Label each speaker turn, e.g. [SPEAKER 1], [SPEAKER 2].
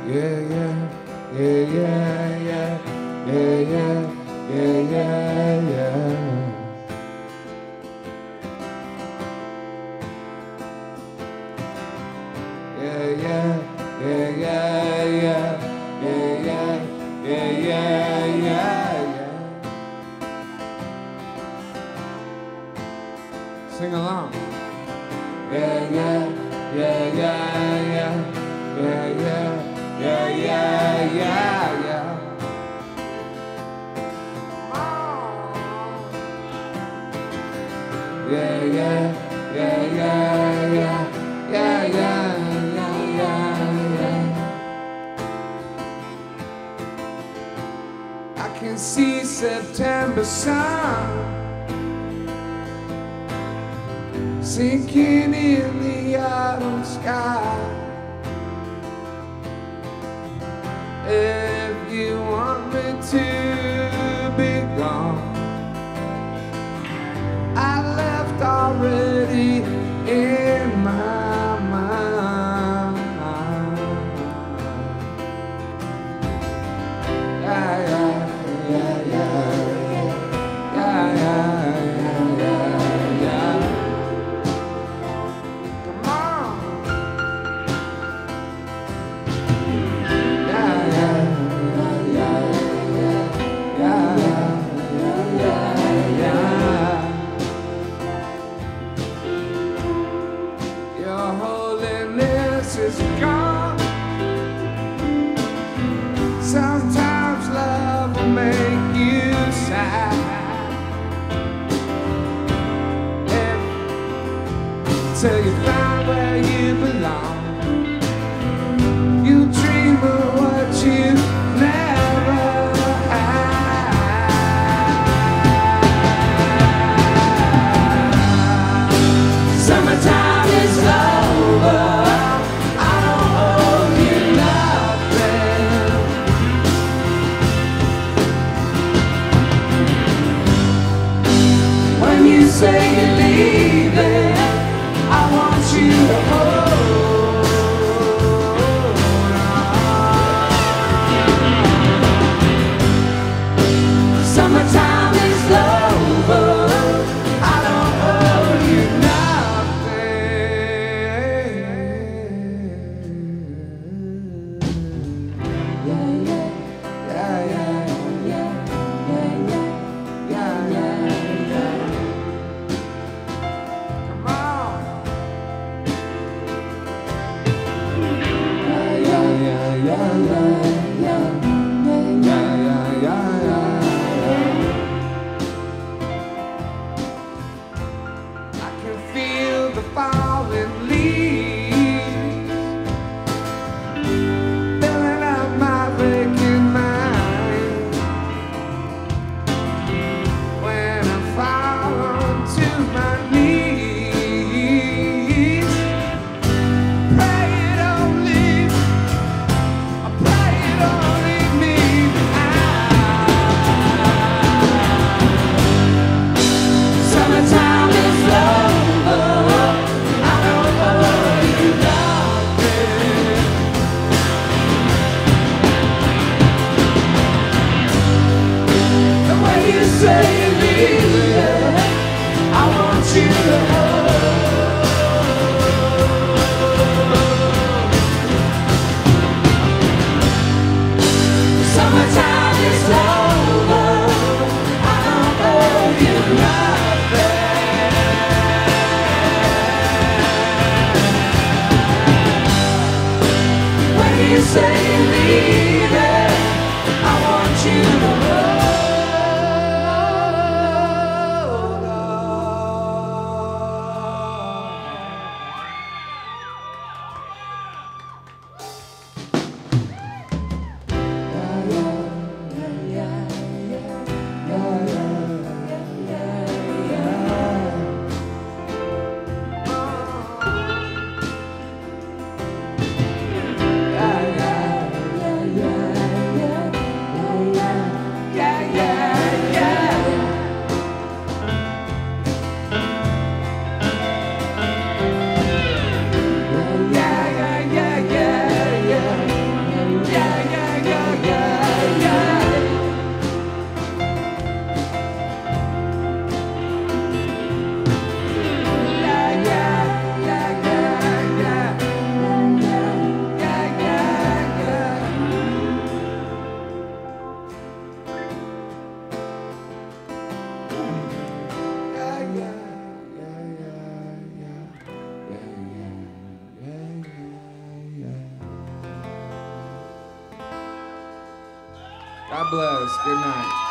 [SPEAKER 1] yeah, yeah, yeah, yeah, yeah, yeah, yeah, yeah, yeah. Yeah, yeah, yeah, yeah, yeah, yeah, yeah, yeah, yeah, yeah. Sing along. Yeah, yeah, yeah, yeah, yeah, yeah, yeah, yeah, yeah, yeah, yeah. Yeah, yeah, yeah, yeah, yeah, yeah, yeah, yeah, yeah. I can see September sun sinking in the autumn sky. If you want me to be gone, I left already in my mind. Yeah, yeah, yeah, yeah, yeah, yeah, yeah, yeah. Come on. Yeah, yeah, yeah, yeah, yeah, yeah, yeah. Your holiness is gone. Sometimes love will make you sad. Till you find where you belong. You dream of what you never had. Summertime is over. I don't owe you nothing. When you say you're leaving, I want you to hold on. Summertime is over. I don't owe you nothing. Yeah, yeah, yeah, yeah, yeah, yeah, yeah, yeah. Come on. Yeah, yeah, yeah, yeah, yeah, yeah, yeah, yeah. I can feel the falling leaves filling up my vacant mind. When I fall onto my knees, pray it don't leave. I pray it don't leave me behind. Summertime is over. I don't owe you nothing. The way you say you leave it, I want you to hold. Summertime is over. I don't owe you nothing. When you say you leave it, I want you to hold on.
[SPEAKER 2] God bless. Good night.